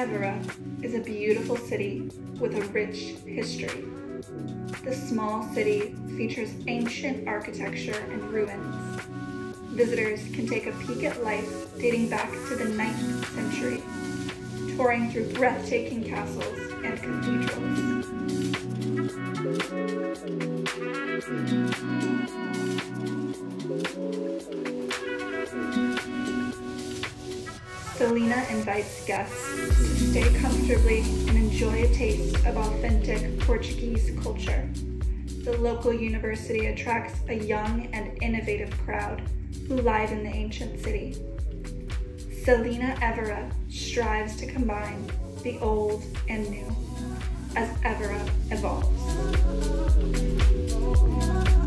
Evora is a beautiful city with a rich history. The small city features ancient architecture and ruins. Visitors can take a peek at life dating back to the 9th century, touring through breathtaking castles and cathedrals. Selina invites guests to stay comfortably and enjoy a taste of authentic Portuguese culture. The local university attracts a young and innovative crowd who live in the ancient city. Selina Evora strives to combine the old and new as Evora evolves.